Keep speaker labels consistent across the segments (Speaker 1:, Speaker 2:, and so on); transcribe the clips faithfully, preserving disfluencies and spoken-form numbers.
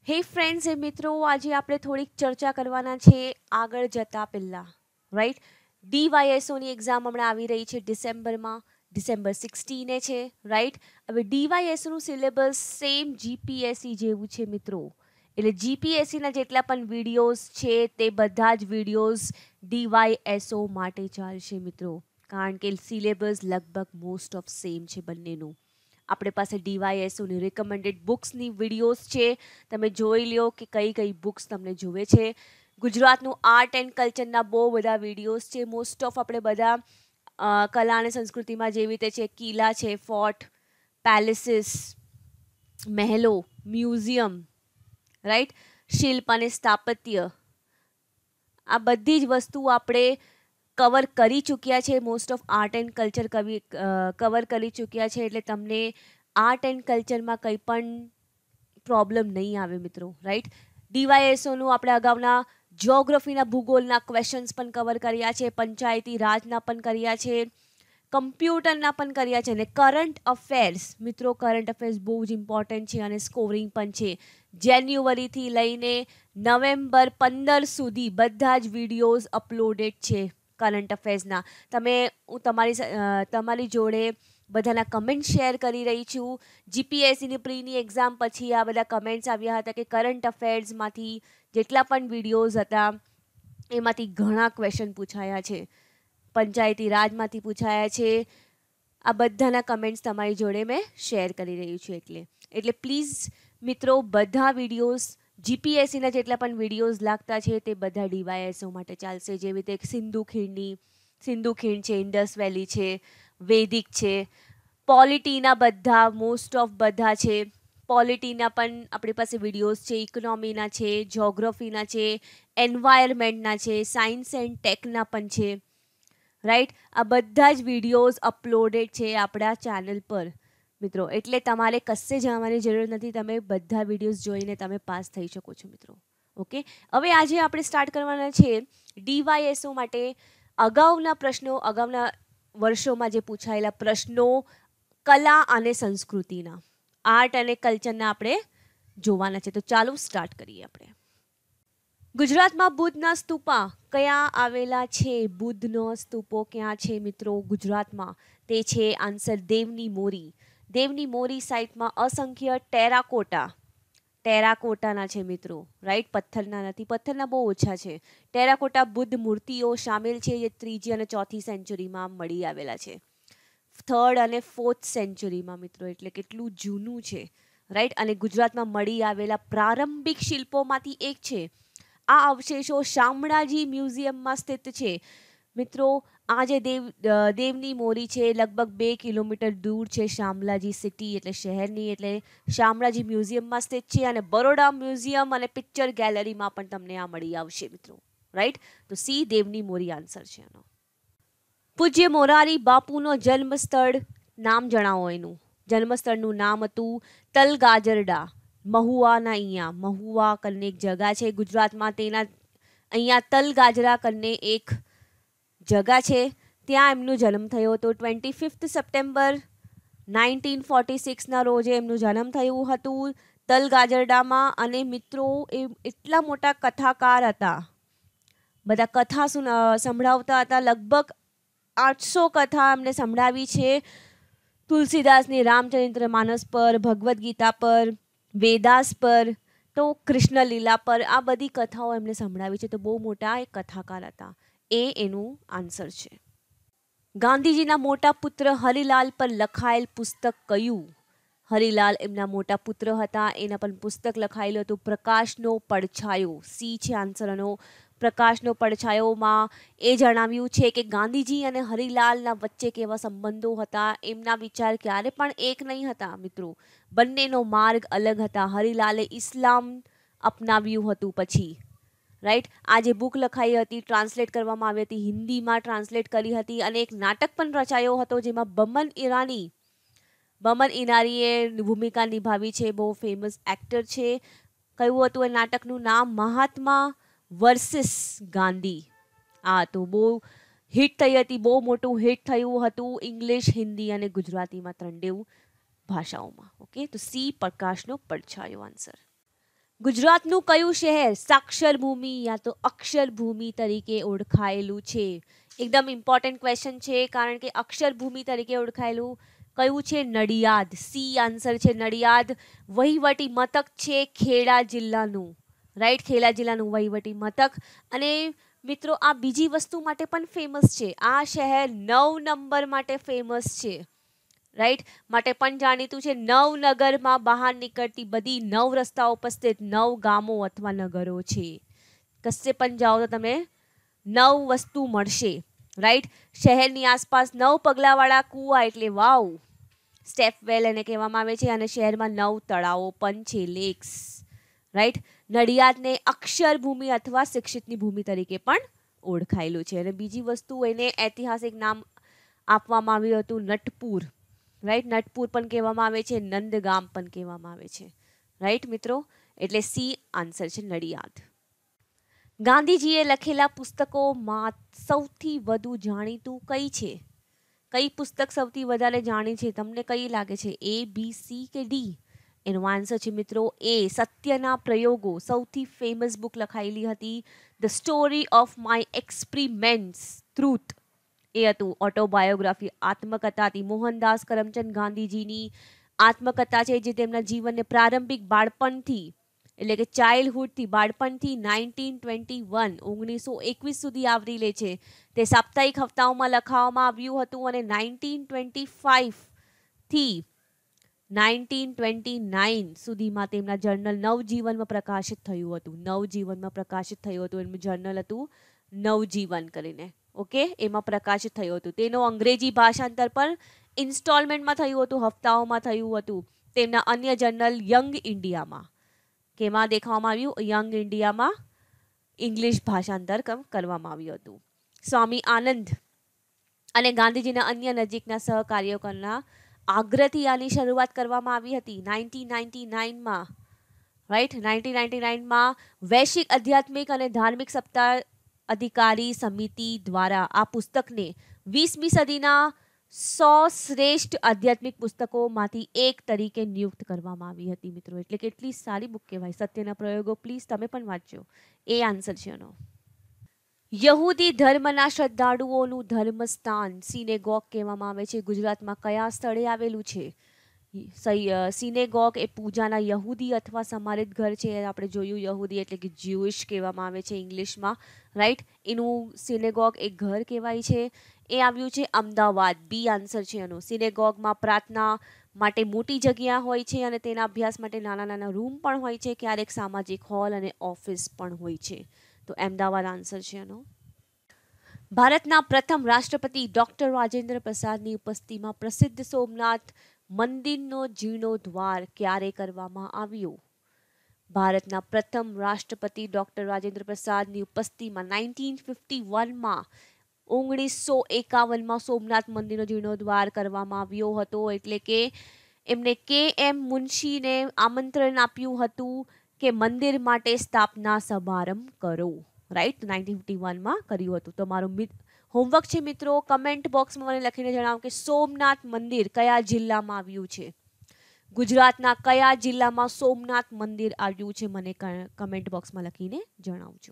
Speaker 1: હે ફ્રેન્ડ્સ એ મિત્રો આજે આપણે થોડીક ચર્ચા કરવાના છે આગળ જતા પહેલા રાઈટ ડીવાયએસઓની એક્ઝામ હમણાં આવી રહી છે ડિસેમ્બરમાં ડિસેમ્બર સિક્સટીને છે રાઈટ હવે ડીવાયએસઓનું સિલેબસ સેમ જીપીએસસી જેવું છે મિત્રો એટલે જીપીએસસીના જેટલા પણ વિડીયોઝ છે તે બધા જ વિડીયોઝ ડીવાયએસઓ માટે ચાલશે મિત્રો કારણ કે સિલેબસ લગભગ મોસ્ટ ઓફ સેમ છે બંનેનું આપણે પાસે ડીવાયએસઓની રિકમેન્ડેડ બુક્સની વિડીયોઝ છે તમે જોઈ લો કે કઈ કઈ બુક્સ તમને જોવે છે ગુજરાતનું આર્ટ એન્ડ કલ્ચરના બહુ બધા વિડીયોઝ છે મોસ્ટ ઓફ આપણે બધા કલા અને સંસ્કૃતિમાં જેવી રીતે છે કિલ્લા છે ફોર્ટ પેલેસીસ મહેલો મ્યુઝિયમ રાઈટ શિલ્પ અને સ્થાપત્ય આ બધી જ વસ્તુ આપણે કવર કરી ચૂક્યા છે most of art and culture કવી કવર કરી ચૂક્યા છે એટલે તમને આર્ટ એન્ડ કલ્ચરમાં કંઈ પણ પ્રોબ્લેમ નહીં આવે મિત્રો રાઈટ ડીવાયએસઓનું આપણે અગાઉના જ્યોગ્રાફીના ભૂગોળના ક્વેશ્ચન્સ પણ કવર કર્યા છે પંચાયતી રાજના પણ કર્યા છે કમ્પ્યુટરના પણ કર્યા છે અને કરંટ અફેર્સ મિત્રો કરંટ અફેર્સ બહુ જ ઇમ્પોર્ટન્ટ છે અને સ્કોરિંગ પણ છે જાન્યુઆરીથી લઈને નવેમ્બર પંદર સુધી બધા જ વિડીયોઝ અપલોડેડ છે કરંટ અફેર્સના તમે હું તમારી તમારી જોડે બધાના કમેન્ટ શેર કરી રહી છું જીપીએસસીની પ્રીની એક્ઝામ પછી આ બધા કમેન્ટ્સ આવ્યા હતા કે કરંટ અફેર્સમાંથી જેટલા પણ વિડીયોઝ હતા એમાંથી ઘણા ક્વેશ્ચન પૂછાયા છે પંચાયતી રાજમાંથી પૂછાયા છે આ બધાના કમેન્ટ્સ તમારી જોડે મેં શેર કરી રહી છું એટલે એટલે પ્લીઝ મિત્રો બધા વિડીયોઝ જીપીએસસીના જેટલા પણ વિડીયોઝ લાગતા છે તે બધા ડીવાયએસઓ માટે ચાલશે જેવી રીતે સિંધુ ખીણની સિંધુ ખીણ છે ઇન્ડસ વેલી છે વૈદિક છે પોલિટીના બધા મોસ્ટ ઓફ બધા છે પોલિટીના પણ આપણી પાસે વિડીયોઝ છે ઇકોનોમીના છે જ્યોગ્રાફીના છે એન્વાયરમેન્ટના છે સાયન્સ એન્ડ ટેકના પણ છે રાઈટ આ બધા જ વિડીયોઝ અપલોડેડ છે આપણા ચેનલ પર મિત્રો એટલે તમારે કશે જવાની જરૂર નથી તમે બધા વિડીયોઝ જોઈને તમે પાસ થઈ શકો છો મિત્રો ઓકે હવે આજે આપણે સ્ટાર્ટ કરવાના છે ડીવાયએસઓ માટે અગાઉના પ્રશ્નો અગાઉના વર્ષોમાં જે પૂછાયેલા પ્રશ્નો કલા અને સંસ્કૃતિના આર્ટ અને કલ્ચરના આપણે જોવાના છે તો ચાલો સ્ટાર્ટ કરીએ આપણે ગુજરાતમાં બુદ્ધના સ્તૂપા કયા આવેલા છે બુદ્ધનો સ્તૂપો ક્યાં છે મિત્રો ગુજરાતમાં તે છે આન્સર દેવની મોરી દેવની મોરી સાઇટમાં અસંખ્ય ટેરાકોટા ટેરાકોટાના છે મિત્રો રાઈટ પથ્થરના નથી પથ્થરના બહુ ઓછા છે ટેરાકોટા બુદ્ધ મૂર્તિઓ સામેલ છે જે ત્રીજી અને ચોથી સેન્ચુરીમાં મળી આવેલા છે થર્ડ અને ફોર્થ સેન્ચુરીમાં મિત્રો એટલે કેટલું જૂનું છે રાઈટ અને ગુજરાતમાં મળી આવેલા પ્રારંભિક શિલ્પોમાંથી એક છે આ અવશેષો શામળાજી મ્યુઝિયમમાં સ્થિત છે મિત્રો આ જે દેવ દેવની મોરી છે લગભગ બે કિલોમીટર દૂર છે શામળાજી સિટી એટલે શહેરની એટલે શામળાજી મ્યુઝિયમમાં સ્થિત છે અને બરોડા મ્યુઝિયમ અને પિક્ચર ગેલેરીમાં પણ તમને આ મળી આવશે મિત્રો રાઈટ તો સી દેવની મોરી આન્સર છે આનો પૂજ્ય મોરારી બાપુનો જન્મસ્થળ નામ જણાવો એનું જન્મસ્થળનું નામ હતું તલગાજરડા મહુવાના અહીંયા મહુવા કરીને એક જગા છે ગુજરાતમાં તેના અહીંયા તલગાજરા કરીને એક જગા છે ત્યાં એમનો જન્મ થયો હતો twenty fifth September nineteen forty સિક્સના રોજે એમનું જન્મ થયું હતું તલગાજરડામાં અને મિત્રો એ એટલા મોટા કથાકાર હતા બધા કથા સંભળાવતા હતા લગભગ આઠસો કથા એમને સંભળાવી છે તુલસીદાસની રામચરિત્ર માનસ પર ભગવદ્ ગીતા પર વેદાસ પર તો કૃષ્ણ લીલા પર આ બધી કથાઓ એમને સંભળાવી છે તો બહુ મોટા એક કથાકાર હતા એ એનું આન્સર છે ગાંધીજીના મોટા પુત્ર હરિલાલ પર લખાયેલ પુસ્તક કયું હરિલાલ એમના મોટા પુત્ર હતા એના પર પુસ્તક લખાયેલું હતું પ્રકાશનો પડછાયો સી છે આન્સરનો પ્રકાશનો પડછાયોમાં એ જણાવ્યું છે કે ગાંધીજી અને હરિલાલના વચ્ચે કેવા સંબંધો હતા એમના વિચાર ક્યારે પણ એક નહીં હતા મિત્રો બંનેનો માર્ગ અલગ હતા હરિલાલે ઇસ્લામ અપનાવ્યું હતું પછી રાઈટ આ જે બુક લખાઈ હતી ટ્રાન્સલેટ કરવામાં આવી હતી હિન્દીમાં ટ્રાન્સલેટ કરી હતી અને એક નાટક પણ રચાયો હતો જેમાં બમન ઈરાની બમન ઈરાનીએ ભૂમિકા નિભાવી છે બહુ ફેમસ એક્ટર છે કયું હતું એ નાટકનું નામ મહાત્મા વર્સિસ ગાંધી આ તો બહુ હિટ થઈ હતી બહુ મોટું હિટ થયું હતું ઇંગ્લિશ હિન્દી અને ગુજરાતીમાં ત્રણેય ભાષાઓમાં ઓકે તો સી પ્રકાશનો પડછાયો આન્સર ગુજરાતનું કયું શહેર સાક્ષર ભૂમિ યા તો અક્ષર ભૂમિ તરીકે ઓળખાયેલું છે? એકદમ ઇમ્પોર્ટન્ટ ક્વેશ્ચન છે, કારણ કે અક્ષર ભૂમિ તરીકે ઓળખાયેલું કયું છે? નડિયાદ. સી આન્સર છે નડિયાદ. વહીવટી મથક છે ખેડા જિલ્લાનું, રાઈટ, ખેડા જિલ્લાનું વહીવટી મથક. અને મિત્રો આ બીજી વસ્તુ માટે પણ ફેમસ છે, આ શહેર નવ નંબર માટે ફેમસ છે, રાઈટ, માટે પણ જાણીતું છે. નવનગરમાં બહાર નીકળતી બધી નવ રસ્તાઓ ઉપસ્થિત નવ ગામો અથવા નગરો છે. કશે પણ જાઓ તો તમને નવ વસ્તુ મળશે, રાઈટ. શહેરની આસપાસ નવ પગલાવાળા કૂવા એટલે વાવ, સ્ટેપવેલ એને કહેવામાં આવે છે. અને શહેરમાં નવ તળાવો પણ છે, લેક્સ, રાઈટ. નડિયાદને અક્ષર ભૂમિ અથવા શિક્ષિતની ભૂમિ તરીકે પણ ઓળખાયેલું છે. અને બીજી વસ્તુ એને ઐતિહાસિક નામ આપવામાં આવ્યું હતું નટપુર, રાઈટ. નટપુર પણ કહેવામાં આવે છે, નંદગામ પણ કહેવામાં આવે છે, રાઈટ મિત્રો. એટલે સી આન્સર છે નડિયાદ. ગાંધીજીએ લખેલા પુસ્તકોમાં સૌથી વધુ જાણીતું કઈ છે? કઈ પુસ્તક સૌથી વધારે જાણી છે? તમને કઈ લાગે છે? એ, બી, સી કે ડી? એનો આન્સર છે મિત્રો એ, સત્યના પ્રયોગો. સૌથી ફેમસ બુક લખાયેલી હતી the story of my experiments truth. એ હતું ઓટોબાયોગ્રાફી, આત્મકથા હતી. મોહનદાસ કરમચંદ ગાંધીજીની આત્મકથા છે, જે તેમના જીવનને પ્રારંભિક બાળપણથી એટલે કે ચાઇલ્ડહુડથી બાળપણથી નાઇન્ટીન ટ્વેન્ટી વન ઓગણીસો એકવીસ સુધી આવરી લે છે. તે સાપ્તાહિક હપ્તાઓમાં લખાવવામાં આવ્યું હતું અને નાઇન્ટીન ટ્વેન્ટી ફાઇવથી નાઇન્ટીન ટ્વેન્ટી નાઇન સુધીમાં તેમના જર્નલ નવજીવનમાં પ્રકાશિત થયું હતું. નવજીવનમાં પ્રકાશિત થયું હતું, એમનું જર્નલ હતું નવજીવન કરીને, ઓકે, એમાં પ્રકાશિત થયું હતું. તેનો અંગ્રેજી ભાષાંતર પણ ઇન્સ્ટોલમેન્ટમાં થયું હતું, હપ્તાઓમાં થયું હતું. તેમના અન્ય જર્નલ યંગ ઇન્ડિયામાં, કેમાં દેખાવામાં આવ્યું? યંગ ઇન્ડિયામાં ઇંગ્લિશ ભાષાંતર કરવામાં આવ્યું હતું. સ્વામી આનંદ અને ગાંધીજીના અન્ય નજીકના સહકાર્યકરના આગ્રહથી આની શરૂઆત કરવામાં આવી હતી નાઇન્ટીન નાઇન્ટી નાઇનમાં, રાઈટ. નાઇન્ટીન નાઇન્ટી નાઇનમાં વૈશ્વિક આધ્યાત્મિક અને ધાર્મિક સપ્તાહ અધિકારી સમિતિ દ્વારા આ પુસ્તકને વીસમી સદીના સો શ્રેષ્ઠ આધ્યાત્મિક પુસ્તકોમાંથી એક તરીકે નિયુક્ત કરવામાં આવી હતી મિત્રો. એટલે કેટલી સારી બુક કહેવાય, સત્યના પ્રયોગો. પ્લીઝ તમે પણ વાંચજો. એ આન્સર છે એનો. યહૂદી ધર્મના શ્રદ્ધાળુઓનું ધર્મસ્થાન સિનેગોગ કહેવામાં આવે છે. ગુજરાતમાં કયા સ્થળે આવેલું છે? સિનેગોગ એ પૂજાના યહૂદી અથવા સમારિત ઘર છે. આપણે જોયું યહૂદી એટલે કે જ્યુઇશ કહેવામાં આવે છે ઇંગ્લિશમાં, રાઈટ. એનું સિનેગોગ એક ઘર કહેવાય છે. એ આવ્યું છે અમદાવાદ. બી આન્સર છે એનો. સિનેગોગમાં પ્રાર્થના માટે મોટી જગ્યા હોય છે અને તેના અભ્યાસ માટે નાના નાના રૂમ પણ હોય છે. ક્યારેક સામાજિક હોલ અને ઓફિસ પણ હોય છે. તો અમદાવાદ આન્સર છે એનો. ભારતના પ્રથમ રાષ્ટ્રપતિ ડોક્ટર રાજેન્દ્ર પ્રસાદની ઉપસ્થિતિમાં પ્રસિદ્ધ સોમનાથ મંદિરનો જીર્ણોદ્ધાર ક્યારે કરવામાં આવ્યો? ભારતના પ્રથમ રાષ્ટ્રપતિ ડોક્ટર રાજેન્દ્ર પ્રસાદની ઉપસ્થિતિમાં નાઇન્ટીન ફિફ્ટી વનમાં ઓગણીસો એકાવનમાં સોમનાથ મંદિરનો જીર્ણોદ્ધાર કરવામાં આવ્યો હતો. એટલે કે એમને કે એમ મુનશીને આમંત્રણ આપ્યું હતું કે મંદિર માટે સ્થાપના સમારંભ કરો, રાઈટ. નાઇન્ટીન ફિફ્ટી વનમાં કર્યું હતું. તમારું હોમવર્ક છે મિત્રો, કમેન્ટ બોક્સમાં મને લખીને જણાવો કે સોમનાથ મંદિર કયા જિલ્લામાં આવ્યું છે? ગુજરાતના કયા જિલ્લામાં સોમનાથ મંદિર આવ્યું છે? મને કમેન્ટ બોક્સમાં લખીને જણાવજો.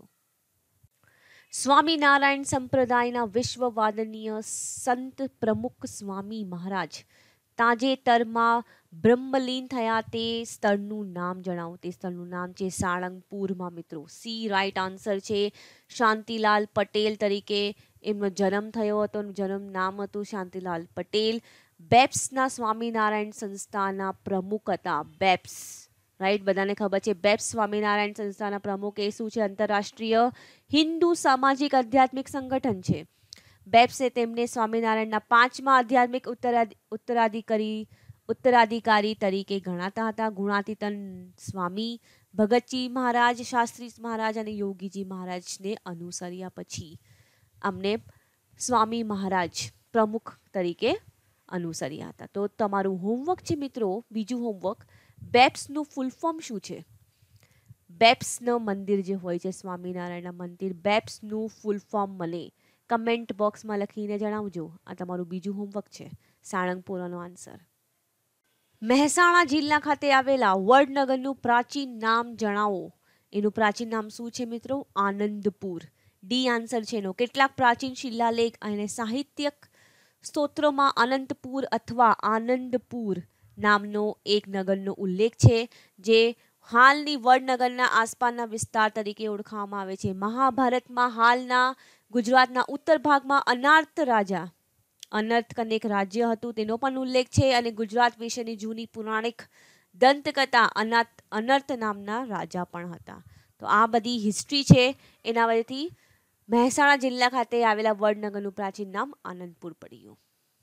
Speaker 1: સ્વામિનારાયણ સંપ્રદાયના વિશ્વવાદનીય સંત પ્રમુખ સ્વામી મહારાજ તાજેતરમાં બ્રહ્મલીન થયા તે સ્થળનું નામ જણાવો. તે સ્થળનું નામ છે સાળંગપુરમાં મિત્રો. સી રાઈટ આન્સર છે. શાંતિલાલ પટેલ તરીકે એમનો જન્મ થયો હતો. જન્મ નામ હતું શાંતિલાલ પટેલ. બેપ્સના સ્વામિનારાયણ સંસ્થાના પ્રમુખ હતા. બેપ્સ, રાઈટ, બધાને ખબર છે. બેપ્સ સ્વામિનારાયણ સંસ્થાના પ્રમુખ એ શું છે? આંતરરાષ્ટ્રીય હિન્દુ સામાજિક આધ્યાત્મિક સંગઠન છે. બેપ્સે તેમને સ્વામિનારાયણના પાંચમા આધ્યાત્મિક ઉત્તરાધિકારી ઉત્તરાધિકારી તરીકે ગણાતા હતા. ગુણાતીતન સ્વામી ભગતજી મહારાજ, શાસ્ત્રી મહારાજ અને યોગીજી મહારાજને અનુસર્યા પછી અમને સ્વામી મહારાજ પ્રમુખ તરીકે અનુસર્યા હતા. તો તમારું હોમવર્ક છે મિત્રો, બીજું હોમવર્ક, બેપ્સનું ફૂલ ફોર્મ શું છે? બેપ્સનું મંદિર જે હોય છે સ્વામિનારાયણના મંદિર, બેપ્સનું ફૂલ ફોર્મ મને કમેન્ટ બોક્સમાં લખીને જણાવજો. આ તમારું બીજું હોમવર્ક છે. સાળંગપુરનો આન્સર. મહેસાણા જિલ્લા ખાતે આવેલા વડનગરનું પ્રાચીન નામ જણાવો. એનું પ્રાચીન નામ શું છે મિત્રો? આનંદપુર. ડી આન્સર છે એનો. કેટલાક પ્રાચીન શિલાલેખ અને સાહિત્યક સ્તોત્રોમાં અનંતપુર અથવા આનંદપુર નામનો એક નગરનો ઉલ્લેખ છે, જે હાલની વડનગરના આસપાસના વિસ્તાર તરીકે ઓળખવામાં આવે છે. મહાભારતમાં હાલના ગુજરાતના ઉત્તર ભાગમાં અનાર્ત રાજા અનર્થ કરીને એક રાજ્ય હતું તેનો પણ ઉલ્લેખ છે, અને ગુજરાત વિશેની જૂની પૌરાણિક દંતકથા અનાથ અનર્થ નામના રાજા પણ હતા. તો આ બધી હિસ્ટ્રી છે. એના વજહથી મહેસાણા જિલ્લા ખાતે આવેલા વડનગરનું પ્રાચીન નામ આનંદપુર પડ્યું.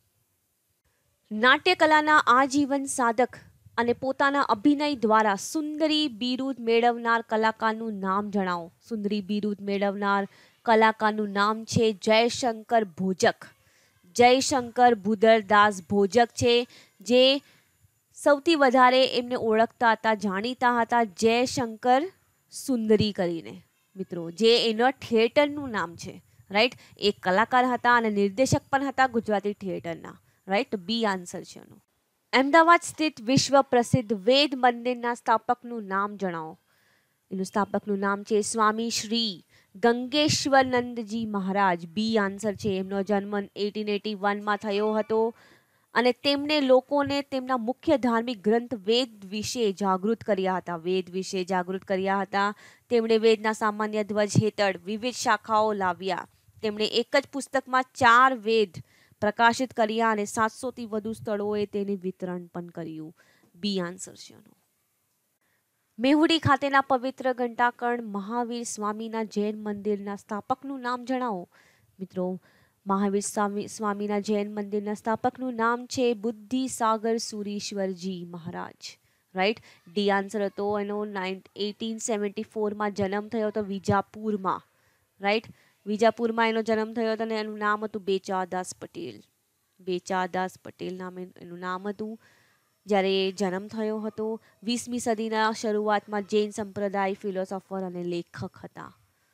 Speaker 1: નાટ્યકલાના આજીવન સાધક અને પોતાના અભિનય દ્વારા સુંદરી બિરુદ મેળવનાર કલાકારનું નામ જણાવો. સુંદરી બિરુદ મેળવનાર કલાકારનું નામ છે જયશંકર ભોજક. જયશંકર ભૂદરદાસ ભોજક છે, જે સૌથી વધારે એમને ઓળખતા હતા, જાણીતા હતા જયશંકર સુંદરી કરીને મિત્રો, જે એનો થિયેટરનું નામ છે. રાઈટ, એક કલાકાર હતા અને નિર્દેશક પણ હતા ગુજરાતી થિયેટરના. રાઈટ, બી આન્સર છે એનો. અમદાવાદ સ્થિત વિશ્વ પ્રસિદ્ધ વેદ મંદિરના સ્થાપકનું નામ જણાવો. એનું સ્થાપકનું નામ છે સ્વામી શ્રી ગંગેશ્વરનંદજી મહારાજ. બી આન્સર છે. એમનો જન્મ એટીન એટી વનમાં થયો હતો અને તેમણે લોકોને તેમના મુખ્ય ધાર્મિક ગ્રંથ વેદ વિશે જાગૃત કર્યા હતા. વેદ વિશે જાગૃત કર્યા હતા. તેમણે વેદના સામાન્ય ધ્વજ હેઠળ વિવિધ શાખાઓ લાવ્યા. તેમણે એક જ પુસ્તકમાં ચાર વેદ પ્રકાશિત કર્યા અને સાતસોથી વધુ સ્થળોએ તેનું વિતરણ પણ કર્યું. બી આન્સર છે એનો. મેહુડી ખાતેના પવિત્ર ઘંટાકર્ણ મહાવીર સ્વામીના જૈન મંદિરના સ્થાપકનું નામ જણાવો. મિત્રો, મહાવીર સ્વામી સ્વામીના જૈન મંદિરના સ્થાપકનું નામ છે Buddhisagar Surishwarji Maharaj. Right, D answer હતો એનો. એટીન સેવન્ટી ફોરમાં જન્મ થયો હતો વિજાપુરમાં. રાઈટ, વિજાપુરમાં એનો જન્મ થયો હતો અને એનું નામ હતું બેચાદાસ પટેલ. બેચાદાસ પટેલ નામ એનું નામ હતું જ્યારે જન્મ થયો હતો. વીસમી સદીના શરૂઆતમાં જૈન સંપ્રદાય ફિલોસોફર અને લેખક હતા.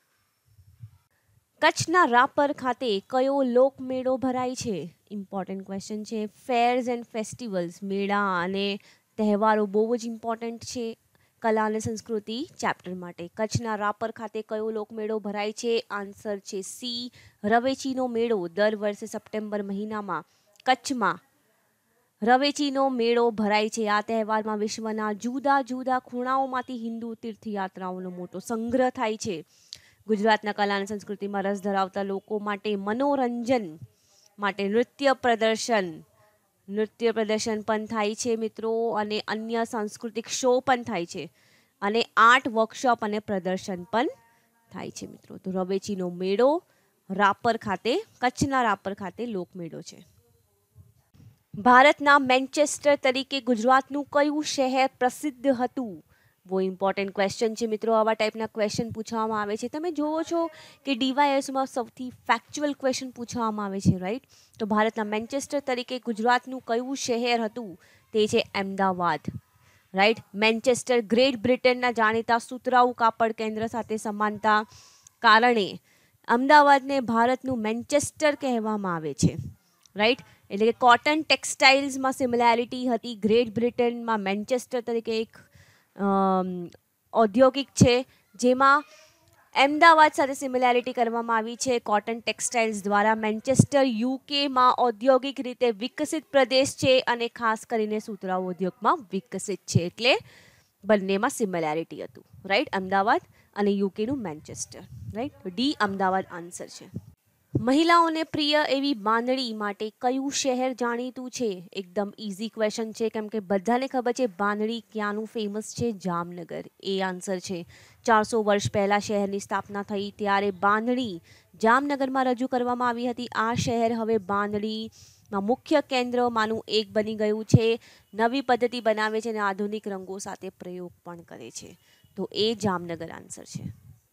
Speaker 1: કચ્છના રાપર ખાતે કયો લોકમેળો ભરાય છે? ઇમ્પોર્ટન્ટ ક્વેશ્ચન છે. ફેર્સ એન્ડ ફેસ્ટિવલ્સ, મેળા અને તહેવારો બહુ જ ઇમ્પોર્ટન્ટ છે કલા અને સંસ્કૃતિ ચેપ્ટર માટે. કચ્છના રાપર ખાતે કયો લોકમેળો ભરાય છે? આન્સર છે સી, રવેચીનો મેળો. દર વર્ષે સપ્ટેમ્બર મહિનામાં કચ્છમાં રવેચીનો મેળો ભરાય છે. આ તહેવારમાં વિશ્વના જુદા જુદા ખૂણાઓમાંથી હિન્દુ તીર્થયાત્રાઓનો મોટો સંગ્રહ થાય છે. ગુજરાતના કલા અને સંસ્કૃતિમાં રસ ધરાવતા લોકો માટે મનોરંજન માટે નૃત્ય પ્રદર્શન નૃત્ય પ્રદર્શન પણ થાય છે મિત્રો, અને અન્ય સાંસ્કૃતિક શો પણ થાય છે, અને આર્ટ વર્કશોપ અને પ્રદર્શન પણ થાય છે મિત્રો. તો રવેચીનો મેળો રાપર ખાતે, કચ્છના રાપર ખાતે લોકમેળો છે. ભારતના મેન્ચેસ્ટર તરીકે ગુજરાતનું કયું શહેર પ્રસિદ્ધ હતું? બહુ ઇમ્પોર્ટન્ટ ક્વેશ્ચન છે મિત્રો. આવા ટાઈપના ક્વેશ્ચન પૂછવામાં આવે છે. તમે જુઓ છો કે ડીવાયએસમાં સૌથી ફેક્ચ્યુઅલ ક્વેશ્ચન પૂછવામાં આવે છે. રાઈટ, તો ભારતના મેન્ચેસ્ટર તરીકે ગુજરાતનું કયું શહેર હતું? તે છે અમદાવાદ. રાઈટ, મેન્ચેસ્ટર ગ્રેટ બ્રિટનના જાણીતા સુતરાઉ કાપડ કેન્દ્ર સાથે સમાનતા કારણે અમદાવાદને ભારતનું મેન્ચેસ્ટર કહેવામાં આવે છે. રાઈટ, એટલે કે કોટન ટેક્સટાઇલ્સમાં સિમિલારિટી હતી. ગ્રેટ બ્રિટનમાં મેન્ચેસ્ટર તરીકે એક ઔદ્યોગિક છે, જેમાં અમદાવાદ સાથે સિમિલારિટી કરવામાં આવી છે કોટન ટેક્સટાઇલ્સ દ્વારા. મેન્ચેસ્ટર યુકેમાં ઔદ્યોગિક રીતે વિકસિત પ્રદેશ છે અને ખાસ કરીને સુતરાઉ ઉદ્યોગમાં વિકસિત છે, એટલે બંનેમાં સિમિલારિટી હતું. રાઈટ, અમદાવાદ અને યુકેનું Manchester. Right, D Ahmedabad answer છે. મહિલાઓને પ્રિય એવી બાંધણી માટે કયું શહેર જાણીતું છે? એકદમ ઇઝી ક્વેશ્ચન છે, કેમ કે બધાને ખબર છે બાંધણી ક્યાંનું ફેમસ છે. જામનગર, એ આન્સર છે. ચારસો વર્ષ પહેલાં શહેરની સ્થાપના થઈ ત્યારે બાંધણી જામનગરમાં રજૂ કરવામાં આવી હતી. આ શહેર હવે બાંધણીના મુખ્ય કેન્દ્રમાંનું એક બની ગયું છે. નવી પદ્ધતિ બનાવે છે અને આધુનિક રંગો સાથે પ્રયોગ પણ કરે છે. તો એ જામનગર આન્સર છે.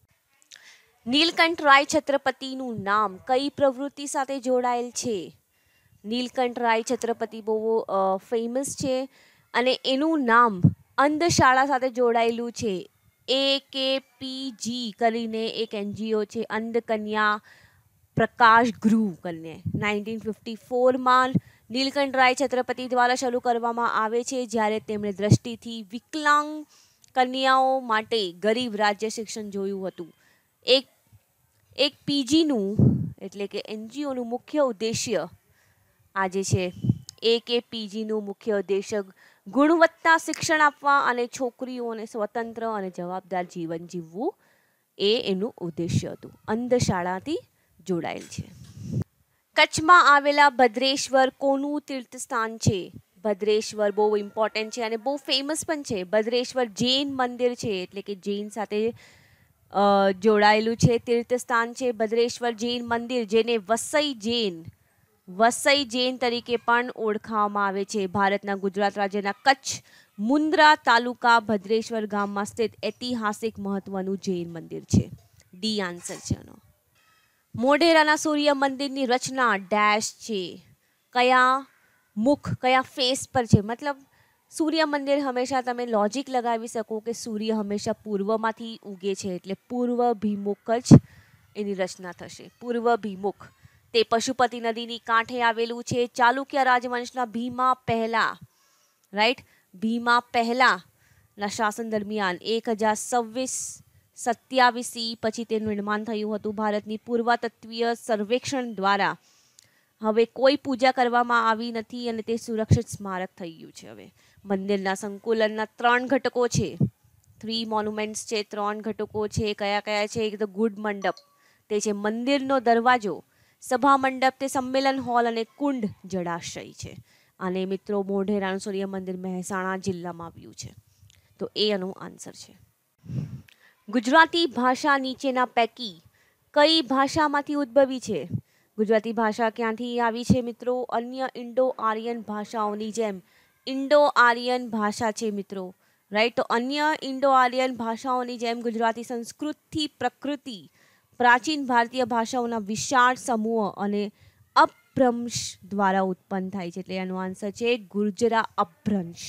Speaker 1: નીલકંઠ રાય છત્રપતિનું નામ કઈ પ્રવૃત્તિ સાથે જોડાયેલ છે? નીલકંઠ રાય છત્રપતિ બહુ ફેમસ છે અને એનું નામ અંધશાળા સાથે જોડાયેલું છે. એ કે પી જી કરીને એક એનજીઓ છે, અંધ કન્યા પ્રકાશ ગૃહ કરીને. નાઇન્ટીન ફિફ્ટી ફોરમાં નીલકંઠ રાય છત્રપતિ દ્વારા શરૂ કરવામાં આવે છે, જ્યારે તેમણે દ્રષ્ટિથી વિકલાંગ કન્યાઓ માટે ગરીબ રાજ્ય શિક્ષણ જોયું હતું. એક એક પીજીનું એટલે કે એનજીઓનું મુખ્ય ઉદ્દેશ્ય આજે છે એ કે પીજીનું મુખ્ય ઉદ્દેશ્ય ગુણવત્તા શિક્ષણ આપવા અને છોકરીઓને સ્વતંત્ર અને જવાબદાર જીવન જીવવું એ એનું ઉદ્દેશ્ય હતું. અંધશાળાથી જોડાયેલ છે. કચ્છમાં આવેલા ભદ્રેશ્વર કોનું તીર્થસ્થાન છે? ભદ્રેશ્વર બહુ ઇમ્પોર્ટન્ટ છે અને બહુ ફેમસ પણ છે. ભદ્રેશ્વર જૈન મંદિર છે, એટલે કે જૈન સાથે જોડાયેલું છે તીર્થસ્થાન છે ભદ્રેશ્વર જૈન મંદિર, જેને વસઈ જૈન વસઈ જૈન તરીકે પણ ઓળખાવામાં આવે છે. ભારતના ગુજરાત રાજ્યના કચ્છ મુન્દ્રા તાલુકા ભદ્રેશ્વર ગામમાં સ્થિત ઐતિહાસિક મહત્વનું જૈન મંદિર છે. ડી આન્સર છે આનો. મોઢેરાના સૂર્ય મંદિરની રચના ડેશ છે. કયા મુખ કયા ફેસ પર છે? મતલબ સૂર્ય મંદિર હંમેશા તમે લોજિક લગાવી શકો કે સૂર્ય હંમેશા પૂર્વમાંથી ઉગે છે, એટલે પૂર્વભિમુખ જ એની રચના થશે. પૂર્વભિમુખ. તે પશુપતિ નદીની કાંઠે આવેલું છે. ચાલુક્ય રાજવંશના ભીમા પહેલા રાઈટ ભીમા પહેલાના શાસન દરમિયાન એક હજાર છવ્વીસ સત્યાવીસ પછી તેનું નિર્માણ થયું હતું. ભારતની પુરાતત્વીય સર્વેક્ષણ દ્વારા હવે કોઈ પૂજા કરવામાં આવી નથી અને તે સુરક્ષિત સ્મારક થઈ ગયું છે. હવે મંદિરના સંકુલનના ત્રણ ઘટકો છે. થ્રી મોન્યુમેન્ટ્સ છે, ત્રણ ઘટકો છે. કયા કયા છે? એક તો ગુડ મંડપ, તે છે મંદિરનો દરવાજો. સભા મંડપ તે સંમેલન હોલ અને કુંડ જળાશય છે. અને મિત્રો મોઢેરાનું સૂર્ય મંદિર મહેસાણા જિલ્લામાં આવ્યું છે, તો એ એનો આન્સર છે. ગુજરાતી ભાષા નીચેના પૈકી કઈ ભાષામાંથી ઉદ્ભવી છે? ગુજરાતી ભાષા ક્યાંથી આવી છે મિત્રો? અન્ય ઇન્ડો આર્યન ભાષાઓની જેમ ઇન્ડો આર્યન ભાષા છે મિત્રો, રાઈટ. તો અન્ય ઇન્ડો આર્યન ભાષાઓની જેમ ગુજરાતી સંસ્કૃતથી પ્રકૃતિ પ્રાચીન ભારતીય ભાષાઓના વિશાળ સમૂહ અને અપભ્રંશ દ્વારા ઉત્પન્ન થાય છે, એટલે એનો આન્સર છે ગુર્જરા અપભ્રંશ.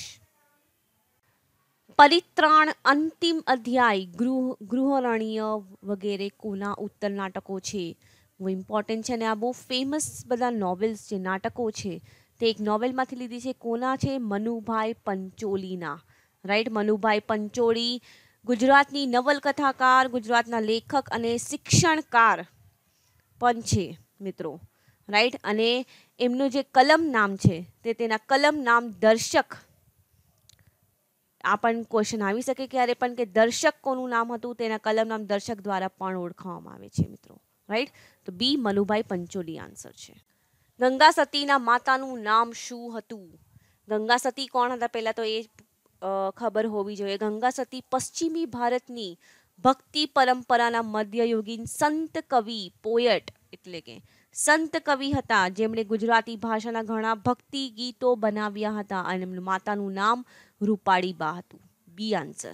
Speaker 1: પરિત્રાણ, અંતિમ અધ્યાય, ગૃહ ગૃહરણ્ય વગેરે કોના ઉત્તર નાટકો છે? બહુ ઇમ્પોર્ટન્ટ છે અને આ બહુ ફેમસ બધા નોવેલ્સ છે, નાટકો છે. તે એક નોવેલમાંથી લીધી છે. કોના છે? મનુભાઈ પંચોલીના, રાઈટ. મનુભાઈ પંચોળી ગુજરાતની નવલકથાકાર, ગુજરાતના લેખક અને શિક્ષણકાર પણ છે મિત્રો, રાઈટ. અને એમનું જે કલમ નામ છે તે તેના કલમ નામ દર્શક. આ પણ ક્વેશ્ચન આવી શકે ક્યારે પણ કે દર્શક કોનું નામ હતું? તેના કલમ નામ દર્શક દ્વારા પણ ઓળખવામાં આવે છે મિત્રો, રાઈટ. તો બી મનુભાઈ પંચોલી આન્સર છે. ગંગા સતીના માતાનું નામ શું હતું? ગંગા સતી કોણ હતા પહેલા તો એ ખબર હોવી જોઈએ. ગંગા સતી પશ્ચિમી ભારતની ભક્તિ પરંપરાના મધ્યયુગીન સંત કવિ પોયટ એટલે કે સંત કવિ હતા, જેમણે ગુજરાતી ભાષાના ઘણા ભક્તિ ગીતો બનાવ્યા હતા અને એમનું માતાનું નામ રૂપાળીબા હતું. B answer.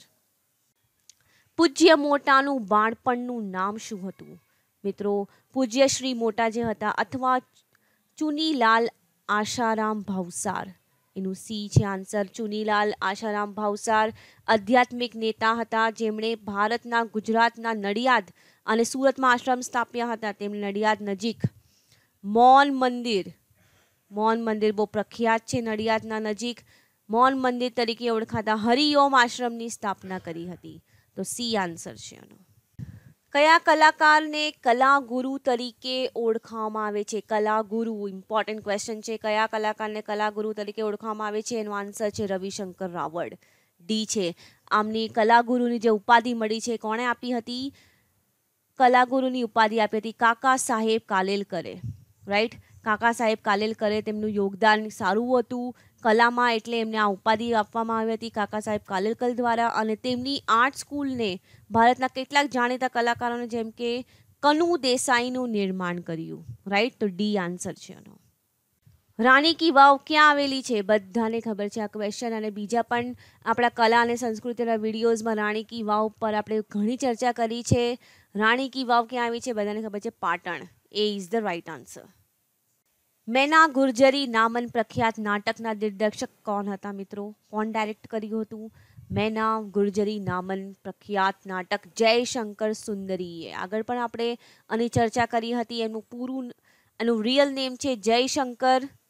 Speaker 1: પૂજ્ય મોટાનું બાળપણનું નામ શું હતું? મિત્રો પૂજ્ય શ્રી મોટા જે હતા અથવા ચુનીલાલ આશારામ ભાવસાર, એનું સી છે આન્સર. ચુનીલાલ આશારામ ભાવસાર આધ્યાત્મિક નેતા હતા, જેમણે ભારતના ગુજરાતના નડિયાદ અને સુરતમાં આશ્રમ સ્થાપ્યા હતા. તેમણે નડિયાદ નજીક મૌન મંદિર મૌન મંદિર બહુ પ્રખ્યાત છે નડિયાદના નજીક. મૌન મંદિર તરીકે ઓળખાતા હરિઓમ આશ્રમની સ્થાપના કરી હતી. તો સી આન્સર છે આનો. કયા કલાકારને કલાગુરુ તરીકે ઓળખવામાં આવે છે? કલાગુરુ ઇમ્પોર્ટન્ટ ક્વેશ્ચન છે. કયા કલાકારને કલાગુરુ તરીકે ઓળખવામાં આવે છે? એનો આન્સર છે રવિશંકર રાવળ. ડી છે. આમની કલાગુરુની જે ઉપાધિ મળી છે કોણે આપી હતી? કલાગુરુની ઉપાધિ આપી હતી કાકા સાહેબ કાલેલકરે, રાઈટ. કાકા સાહેબ કાલેલકરે તેમનું યોગદાન સારું હતું કલામાં, એટલે એમને આ ઉપાધિ આપવામાં આવી હતી કાકા સાહેબ કાલેલકર દ્વારા. અને તેમની આર્ટ સ્કૂલને ભારતના કેટલાક જાણીતા કલાકારોને જેમ કે કનુ દેસાઈનું નિર્માણ કર્યું, રાઈટ. તો ડી આન્સર છે આનો. રાણી કી વાવ ક્યાં આવેલી છે? બધાને ખબર છે આ ક્વેશ્ચન, અને બીજા પણ આપણા કલા અને સંસ્કૃતિના વિડીયોઝમાં રાણી કી વાવ પર આપણે ઘણી ચર્ચા કરી છે. રાણી કી વાવ ક્યાં આવી છે? બધાને ખબર છે Patan. A is the right answer. Mena Gurjari નામન પ્રખ્યાત નાટકના દિગ્દર્શક કોણ હતા મિત્રો? કોણ ડાયરેક્ટ કર્યું હતું? મેના ગુર્જરી નામન પ્રખ્યાત નાટક જયશંકર સુંદરીએ. આગળ પણ આપણે આની ચર્ચા કરી હતી. એનું પૂરું એનું રિયલ નેમ છે જયશંકર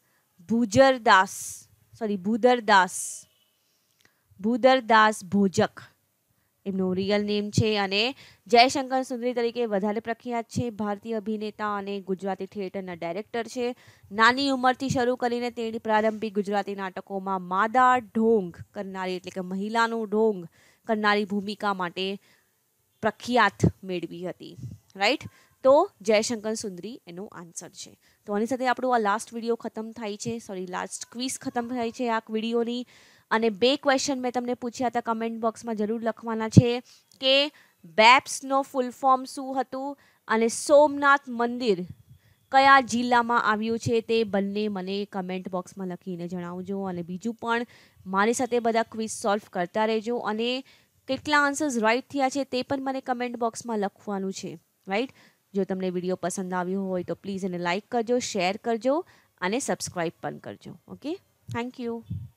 Speaker 1: ભૂજરદાસ સોરી ભૂદરદાસ ભૂદરદાસ ભોજક એમનું રિયલ નેમ છે અને જયશંકર સુંદરી તરીકે વધારે પ્રખ્યાત છે. ભારતીય અભિનેતા અને ગુજરાતી થિયેટરના ડાયરેક્ટર છે. નાની ઉંમરથી શરૂ કરીને તેણી પ્રારંભિક ગુજરાતી નાટકોમાં માદા ઢોંગ કરનારી એટલે કે મહિલાનું ઢોંગ કરનારી ભૂમિકા માટે પ્રખ્યાત મેળવી હતી. રાઈટ, તો જયશંકર સુંદરી એનો આન્સર છે. તો આની સાથે આપણું આ લાસ્ટ વિડીયો ખતમ થાય છે, સોરી લાસ્ટ ક્વિઝ ખતમ થાય છે આ વિડીયોની. અને બે ક્વેશ્ચન મેં તમને પૂછ્યા હતા, કમેન્ટ બોક્સમાં જરૂર લખવાના છે કે બેપ્સનો ફૂલ ફોર્મ શું હતું અને સોમનાથ મંદિર કયા જિલ્લામાં આવ્યું છે તે બંને મને કમેન્ટ બોક્સમાં લખીને જણાવજો. અને બીજું પણ મારી સાથે બધા ક્વિઝ સોલ્વ કરતા રહેજો અને કેટલા આન્સર્સ રાઈટ થયા છે તે પણ મને કમેન્ટ બોક્સમાં લખવાનું છે. રાઈટ, જો તમને વિડીયો પસંદ આવ્યો હોય તો પ્લીઝ એને લાઇક કરજો, શેર કરજો અને સબસ્ક્રાઈબ પણ કરજો. Okay, thank you.